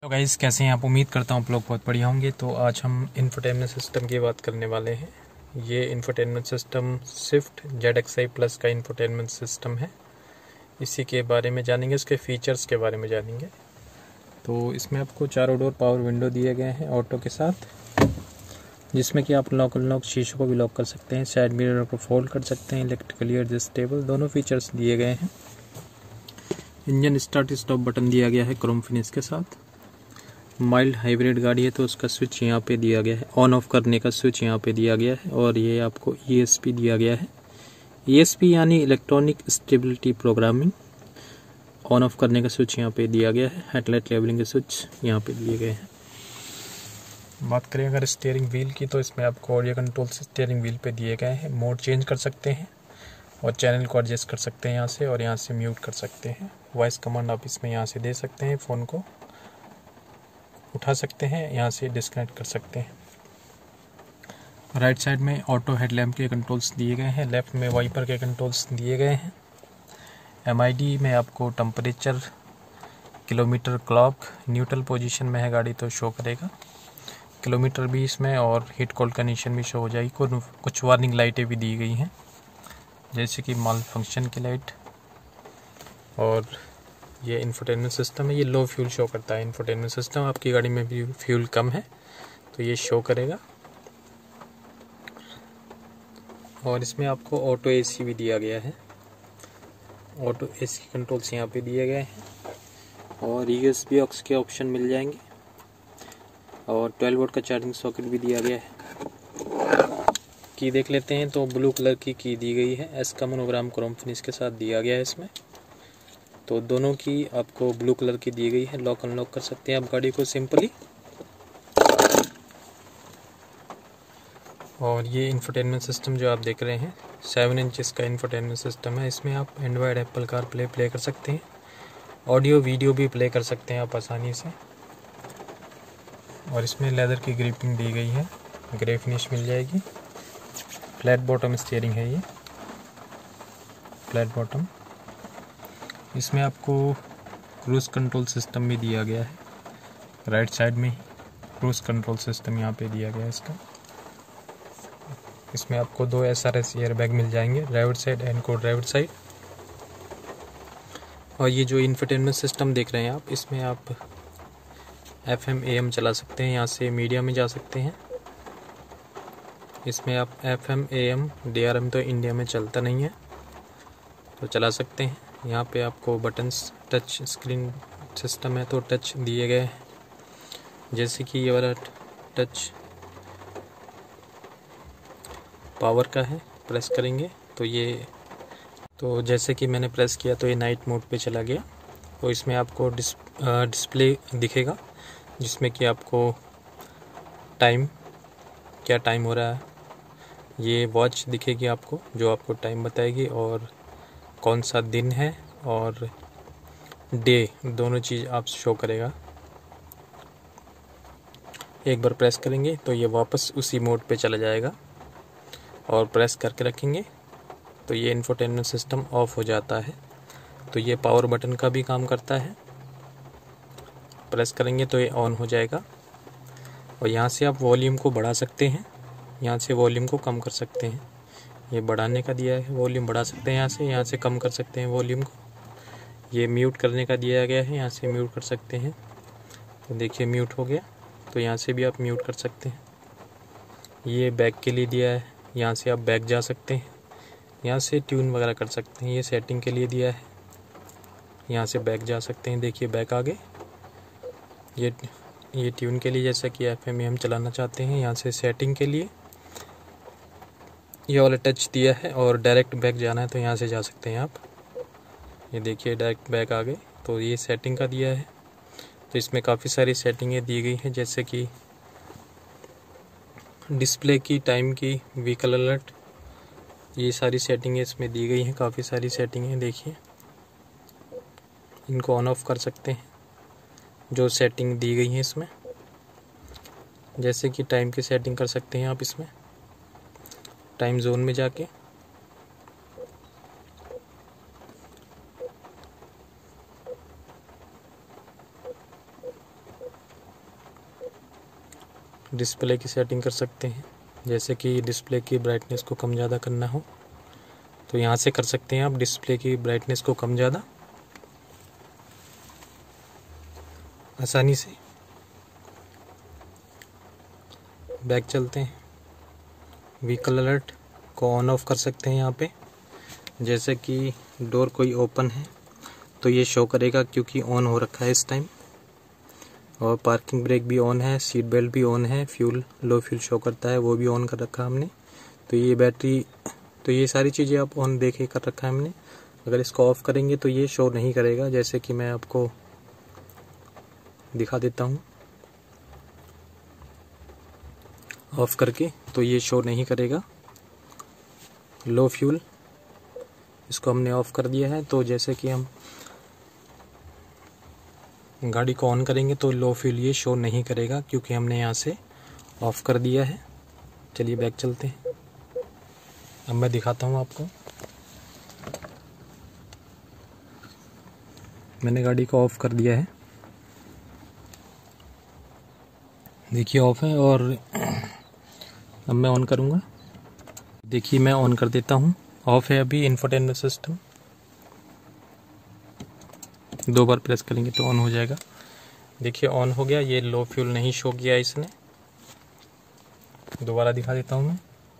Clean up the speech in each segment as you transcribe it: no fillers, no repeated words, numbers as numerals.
तो गाइस कैसे हैं आप। उम्मीद करता हूँ आप लोग बहुत बढ़िया होंगे। तो आज हम इंफोटेनमेंट सिस्टम की बात करने वाले हैं। ये infotainment system Swift ZXi plus का इंफोटेनमेंट सिस्टम है। इसी के बारे में जानेंगे, इसके फीचर्स के बारे में जानेंगे। तो इसमें आपको चारों डोर पावर विंडो दिए गए हैं ऑटो के साथ, जिसमें कि आप लॉक अनलॉक शीशों को भी लॉक कर सकते हैं, साइड मिरर को फोल्ड कर सकते हैं, इलेक्ट्रिकली एडजस्टेबल दोनों फीचर्स दिए गए हैं। इंजन स्टार्ट स्टॉप बटन दिया गया है क्रोम फिनिश के साथ। माइल्ड हाइब्रिड गाड़ी है तो उसका स्विच यहाँ पे दिया गया है, ऑन ऑफ करने का स्विच यहाँ पे दिया गया है। और ये आपको ESP दिया गया है। ESP यानी electronic stability programming. On off करने का स्विच यहाँ पे दिया गया है। हेडलाइट लेवलिंग के स्विच यहाँ पे दिए गए हैं। बात करें अगर स्टीयरिंग व्हील की, तो इसमें आपको ऑडियो कंट्रोल स्टीयरिंग व्हील पे दिए गए हैं। मोड चेंज कर सकते हैं और चैनल को एडजस्ट कर सकते हैं यहाँ से, और यहाँ से म्यूट कर सकते हैं। वॉइस कमांड आप इसमें यहाँ से दे सकते हैं, फ़ोन को उठा सकते हैं, यहाँ से डिस्कनेक्ट कर सकते हैं। राइट साइड में ऑटो हेडलैम्प के कंट्रोल्स दिए गए हैं, लेफ्ट में वाइपर के कंट्रोल्स दिए गए हैं। MID में आपको temperature, kilometre, clock, neutral position में है गाड़ी तो शो करेगा। किलोमीटर भी इसमें और हीट कोल्ड कंडीशन भी शो हो जाएगी। कुछ वार्निंग लाइटें भी दी गई हैं, जैसे कि माल फंक्शन की लाइट। और ये इंफोटेनमेंट सिस्टम है, ये लो फ्यूल शो करता है। इंफोटेनमेंट सिस्टम आपकी गाड़ी में भी फ्यूल कम है तो ये शो करेगा। और इसमें आपको ऑटो AC भी दिया गया है। ऑटो AC कंट्रोल्स यहाँ पे दिए गए हैं, और USB aux के ऑप्शन मिल जाएंगे, और 12 वोल्ट का चार्जिंग सॉकेट भी दिया गया है। की देख लेते हैं तो ब्लू कलर की दी गई है। S का मोनोग्राम क्रोम फिनिश के साथ दिया गया है इसमें। तो दोनों की आपको ब्लू कलर की दी गई है। लॉक अनलॉक कर सकते हैं आप गाड़ी को सिंपली। और ये इंफोटेनमेंट सिस्टम जो आप देख रहे हैं 7 इंचेस का इंफोटेनमेंट सिस्टम है। इसमें आप एंड्रॉयड, एप्पल कारप्ले प्ले कर सकते हैं, ऑडियो वीडियो भी प्ले कर सकते हैं आप आसानी से। और इसमें लेदर की ग्रिपिंग दी गई है, ग्रे फिनिश मिल जाएगी। फ्लैट बॉटम स्टीयरिंग है, ये फ्लैट बॉटम। इसमें आपको क्रूज कंट्रोल सिस्टम भी दिया गया है। राइट साइड में क्रूज कंट्रोल सिस्टम यहाँ पे दिया गया है इसका। इसमें आपको 2 SRS एयरबैग मिल जाएंगे, driver side and co driver side. और ये जो इंफोटेनमेंट सिस्टम देख रहे हैं आप, इसमें आप FM AM चला सकते हैं, यहाँ से मीडिया में जा सकते हैं। इसमें आप FM AM DRM तो इंडिया में चलता नहीं है तो चला सकते हैं। यहाँ पे आपको बटन्स, टच स्क्रीन सिस्टम है तो टच दिए गए हैं, जैसे कि ये वाला टच पावर का है। प्रेस करेंगे तो ये, तो जैसे कि मैंने प्रेस किया तो ये नाइट मोड पे चला गया। तो इसमें आपको डिस्प्ले दिखेगा, जिसमें कि आपको टाइम, क्या टाइम हो रहा है, ये वॉच दिखेगी आपको जो आपको टाइम बताएगी, और कौन सा दिन है और डे, दोनों चीज़ आप शो करेगा। एक बार प्रेस करेंगे तो ये वापस उसी मोड पे चला जाएगा, और प्रेस करके रखेंगे तो ये इंफोटेनमेंट सिस्टम ऑफ हो जाता है। तो ये पावर बटन का भी काम करता है। प्रेस करेंगे तो ये ऑन हो जाएगा। और यहाँ से आप वॉल्यूम को बढ़ा सकते हैं, यहाँ से वॉल्यूम को कम कर सकते हैं। ये बढ़ाने का दिया है, वॉल्यूम बढ़ा सकते हैं यहाँ से कम कर सकते हैं वॉल्यूम को। ये म्यूट करने का दिया गया है, यहाँ से म्यूट कर सकते हैं। तो देखिए म्यूट हो गया, तो यहाँ से भी आप म्यूट कर सकते हैं। ये बैक के लिए दिया है, यहाँ से आप बैक जा सकते हैं, यहाँ से ट्यून वगैरह कर सकते हैं। ये सेटिंग के लिए दिया है, यहाँ से बैक जा सकते हैं। देखिए बैक आ गए। ये ट्यून के लिए, जैसा कि FM AM चलाना चाहते हैं। यहाँ से सेटिंग के लिए ये वाला टच दिया है, और डायरेक्ट बैक जाना है तो यहाँ से जा सकते हैं आप। ये देखिए डायरेक्ट बैक आ गए। तो ये सेटिंग का दिया है। तो इसमें काफ़ी सारी सेटिंगें दी गई हैं, जैसे कि डिस्प्ले की, टाइम की, व्हीकल अलर्ट, ये सारी सेटिंगें इसमें दी गई हैं। काफ़ी सारी सेटिंगें देखिए, इनको ऑन ऑफ कर सकते हैं जो सेटिंग दी गई है इसमें। जैसे कि टाइम की सेटिंग कर सकते हैं आप इसमें, टाइम जोन में जाके। डिस्प्ले की सेटिंग कर सकते हैं। जैसे कि डिस्प्ले की ब्राइटनेस को कम ज़्यादा करना हो तो यहाँ से कर सकते हैं आप डिस्प्ले की ब्राइटनेस को कम ज़्यादा आसानी से। बैक चलते हैं, व्हीकल अलर्ट को ऑन ऑफ कर सकते हैं यहाँ पे। जैसे कि डोर कोई ओपन है तो ये शो करेगा क्योंकि ऑन हो रखा है इस टाइम, और पार्किंग ब्रेक भी ऑन है, सीट बेल्ट भी ऑन है, फ्यूल लो फ्यूल शो करता है वो भी ऑन कर रखा है हमने। तो ये बैटरी, तो ये सारी चीज़ें आप ऑन देखे कर रखा है हमने। अगर इसको ऑफ करेंगे तो ये शो नहीं करेगा, जैसे कि मैं आपको दिखा देता हूँ ऑफ करके, तो ये शो नहीं करेगा। लो फ्यूल इसको हमने ऑफ कर दिया है। तो जैसे कि हम गाड़ी को ऑन करेंगे तो लो फ्यूल ये शो नहीं करेगा क्योंकि हमने यहाँ से ऑफ कर दिया है। चलिए बैक चलते हैं, अब मैं दिखाता हूँ आपको। मैंने गाड़ी को ऑफ कर दिया है, देखिए ऑफ है। और अब मैं ऑन करूँगा, देखिए मैं ऑन कर देता हूँ। ऑफ है अभी इंफोटेनमेंट सिस्टम, 2 बार प्रेस करेंगे तो ऑन हो जाएगा। देखिए ऑन हो गया, ये लो फ्यूल नहीं शो किया इसने। दोबारा दिखा देता हूँ मैं,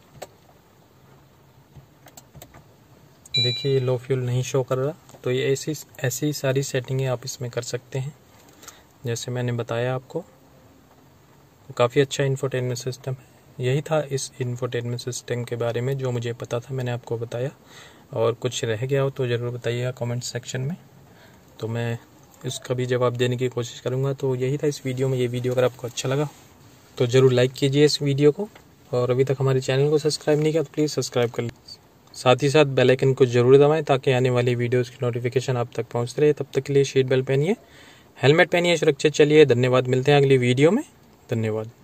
देखिए ये लो फ्यूल नहीं शो कर रहा। तो ये ऐसी सारी सेटिंगें आप इसमें कर सकते हैं जैसे मैंने बताया आपको। तो काफ़ी अच्छा इंफोटेनमेंट सिस्टम है। यही था इस इंफोटेनमेंट सिस्टम के बारे में जो मुझे पता था, मैंने आपको बताया। और कुछ रह गया हो तो ज़रूर बताइएगा कमेंट सेक्शन में, तो मैं इसका भी जवाब देने की कोशिश करूँगा। तो यही था इस वीडियो में। ये वीडियो अगर आपको अच्छा लगा तो ज़रूर लाइक कीजिए इस वीडियो को, और अभी तक हमारे चैनल को सब्सक्राइब नहीं किया तो प्लीज़ सब्सक्राइब कर लीजिए। साथ ही साथ बेल आइकन को ज़रूर दबाएं ताकि आने वाली वीडियोज़ की नोटिफिकेशन आप तक पहुँचते रहे। तब तक के लिए सीट बेल्ट पहनिए, हेलमेट पहनिए, सुरक्षित चलिए। धन्यवाद, मिलते हैं अगली वीडियो में। धन्यवाद।